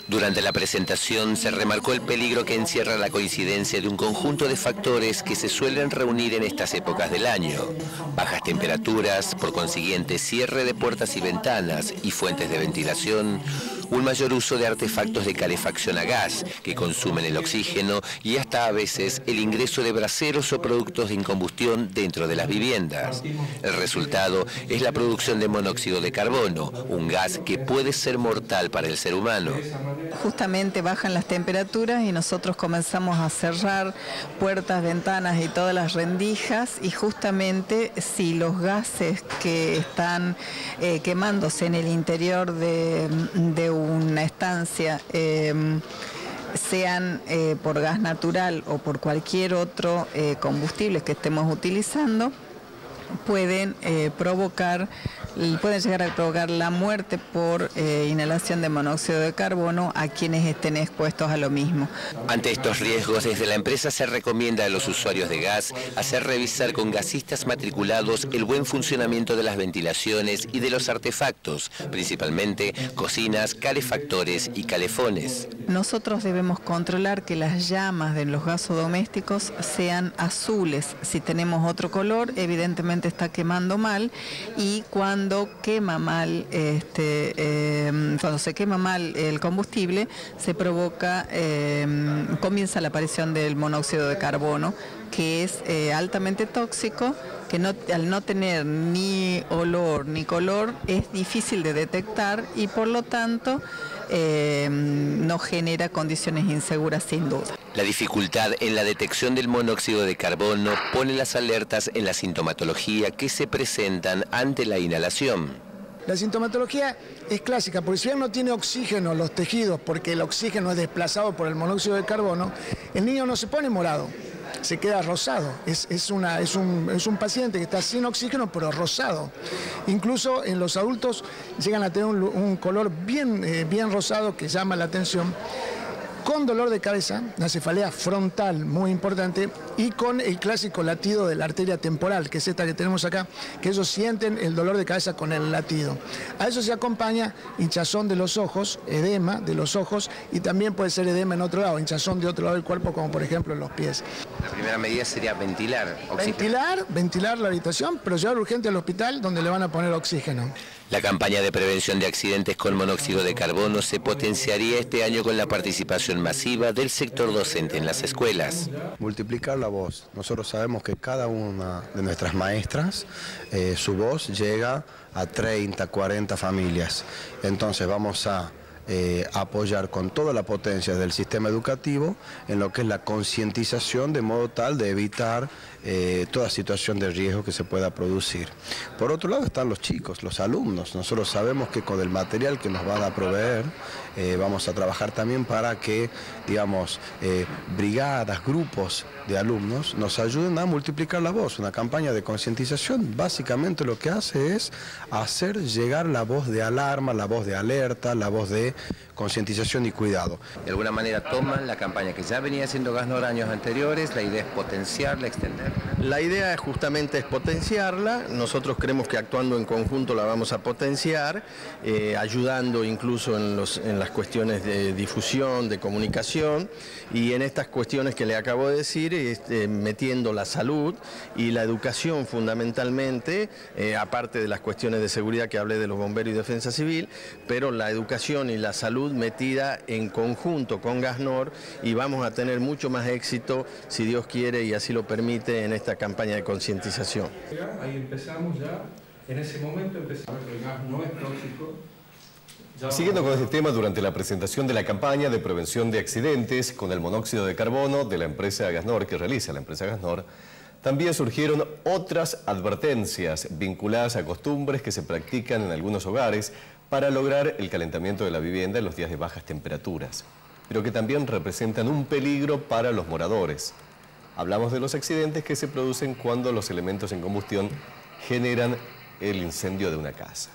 Durante la presentación se remarcó el peligro que encierra la coincidencia de un conjunto de factores que se suelen reunir en estas épocas del año. Bajas temperaturas, por consiguiente cierre de puertas y ventanas y fuentes de ventilación, un mayor uso de artefactos de calefacción a gas que consumen el oxígeno y hasta a veces el ingreso de braseros o productos de incombustión dentro de las viviendas. El resultado es la producción de monóxido de carbono, un gas que puede ser mortal para el ser humano. Justamente bajan las temperaturas y nosotros comenzamos a cerrar puertas, ventanas y todas las rendijas, y justamente si los gases que están quemándose en el interior de una estancia sean por gas natural o por cualquier otro combustible que estemos utilizando, pueden llegar a provocar la muerte por inhalación de monóxido de carbono a quienes estén expuestos a lo mismo. Ante estos riesgos, desde la empresa se recomienda a los usuarios de gas hacer revisar con gasistas matriculados el buen funcionamiento de las ventilaciones y de los artefactos, principalmente cocinas, calefactores y calefones. Nosotros debemos controlar que las llamas de los gasodomésticos sean azules. Si tenemos otro color, evidentemente está quemando mal, y cuando quema mal, cuando se quema mal el combustible, se provoca, comienza la aparición del monóxido de carbono, que es altamente tóxico, que al no tener ni olor ni color es difícil de detectar y por lo tanto nos genera condiciones inseguras sin duda. La dificultad en la detección del monóxido de carbono pone las alertas en la sintomatología que se presentan ante la inhalación. La sintomatología es clásica, porque si bien no tiene oxígeno los tejidos, porque el oxígeno es desplazado por el monóxido de carbono, el niño no se pone morado, se queda rosado. Es un paciente que está sin oxígeno, pero rosado. Incluso en los adultos llegan a tener un color bien rosado que llama la atención, con dolor de cabeza, una cefalea frontal muy importante, y con el clásico latido de la arteria temporal, que es esta que tenemos acá, que ellos sienten el dolor de cabeza con el latido. A eso se acompaña hinchazón de los ojos, edema de los ojos, y también puede ser edema en otro lado, hinchazón de otro lado del cuerpo, como por ejemplo en los pies. La primera medida sería ventilar oxígeno. Ventilar la habitación, pero llevar urgente al hospital donde le van a poner oxígeno. La campaña de prevención de accidentes con monóxido de carbono se potenciaría este año con la participación masiva del sector docente en las escuelas. Multiplicar la voz. Nosotros sabemos que cada una de nuestras maestras, su voz llega a 30, 40 familias. Entonces vamos a apoyar con toda la potencia del sistema educativo en lo que es la concientización, de modo tal de evitar toda situación de riesgo que se pueda producir. Por otro lado están los chicos, los alumnos. Nosotros sabemos que con el material que nos van a proveer vamos a trabajar también para que, digamos, brigadas, grupos de alumnos nos ayuden a multiplicar la voz. Una campaña de concientización básicamente lo que hace es hacer llegar la voz de alarma, la voz de alerta, la voz de concientización y cuidado. De alguna manera toman la campaña que ya venía haciendo Gasnor años anteriores, la idea es potenciarla, extenderla. La idea justamente es potenciarla. Nosotros creemos que actuando en conjunto la vamos a potenciar, ayudando incluso en las cuestiones de difusión, de comunicación, y en estas cuestiones que le acabo de decir, metiendo la salud y la educación fundamentalmente, aparte de las cuestiones de seguridad que hablé de los bomberos y defensa civil, pero la educación y la salud metida en conjunto con Gasnor, y vamos a tener mucho más éxito, si Dios quiere y así lo permite, en esta campaña de concientización. Ahí empezamos ya, en ese momento empezamos, el gas no es tóxico. Siguiendo con este tema, durante la presentación de la campaña de prevención de accidentes con el monóxido de carbono de la empresa Gasnor, que realiza la empresa Gasnor, también surgieron otras advertencias vinculadas a costumbres que se practican en algunos hogares para lograr el calentamiento de la vivienda en los días de bajas temperaturas, pero que también representan un peligro para los moradores. Hablamos de los accidentes que se producen cuando los elementos en combustión generan el incendio de una casa.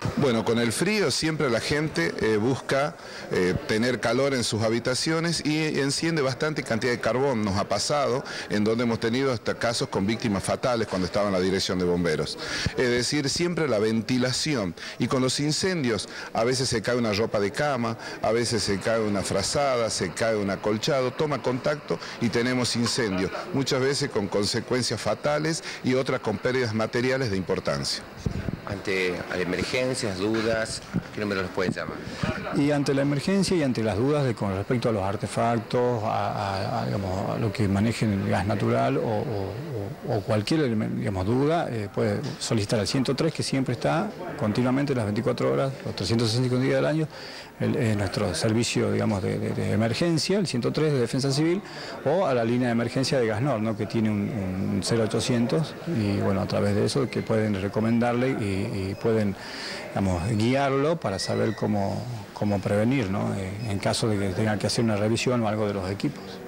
Bueno, con el frío siempre la gente busca tener calor en sus habitaciones y enciende bastante cantidad de carbón. Nos ha pasado en donde hemos tenido hasta casos con víctimas fatales cuando estaba en la dirección de bomberos. Es decir, siempre la ventilación. Y con los incendios a veces se cae una ropa de cama, a veces se cae una frazada, se cae un acolchado, toma contacto y tenemos incendios. Muchas veces con consecuencias fatales y otras con pérdidas materiales de importancia. Ante emergencias, dudas, ¿qué número los pueden llamar? Y ante la emergencia y ante las dudas con respecto a los artefactos, digamos, a lo que manejen el gas natural o cualquier, digamos, duda, puede solicitar al 103, que siempre está continuamente las 24 horas, los 365 días del año, nuestro servicio, digamos, de emergencia, el 103 de Defensa Civil, o a la línea de emergencia de GasNor, ¿no?, que tiene un 0800, y bueno, a través de eso que pueden recomendarle y pueden, digamos, guiarlo para saber cómo prevenir, ¿no?, en caso de que tenga que hacer una revisión o algo de los equipos.